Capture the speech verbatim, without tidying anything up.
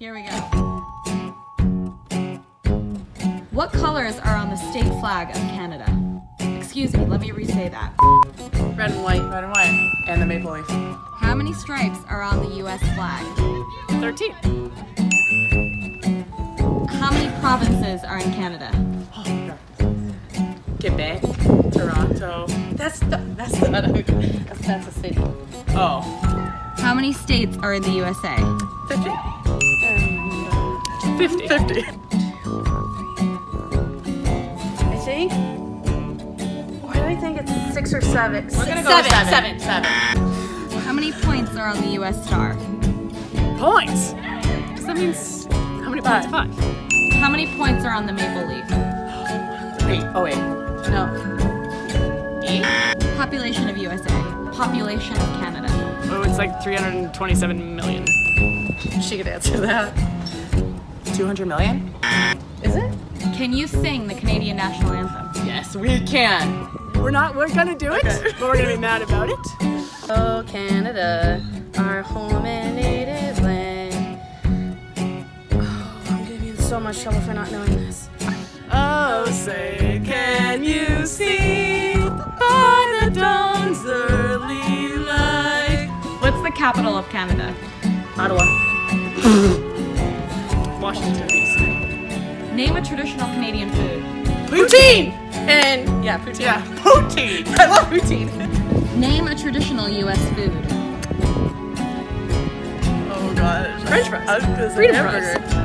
Here we go. What colors are on the state flag of Canada? Excuse me, let me re-say that. Red and white. Red and white. And the maple leaf. How many stripes are on the U S flag? thirteen. How many provinces are in Canada? Oh, God. Quebec. Toronto. That's the, that's the, That's, that's a city. oh. How many states are in the U S A? fifty. And, uh, fifty. fifty. I think. Why do I think it's six or seven? We're gonna go seven. with seven. Seven. Seven. How many points are on the U S star? Points. So that means how many points? Five. How many points are on the maple leaf? Wait. Oh wait. No. Eight. Population of U S A. Population of Canada. Oh, it's like three hundred twenty-seven million. She could answer that. two hundred million? Is it? Can you sing the Canadian national anthem? Yes, we can. We're not. We're gonna do it, but we're gonna be mad about it. Oh, Canada, our home and native land. Oh, I'm gonna be in so much trouble for not knowing this. Oh, say, can you see by the dawn's early light? What's the capital of Canada? Ottawa. Washington, D C Name a traditional Canadian food. Poutine! And yeah, poutine. Yeah, poutine! I love poutine! Name a traditional U S food. Oh gosh. French fries. I was gonna say Freedom hamburger. fries.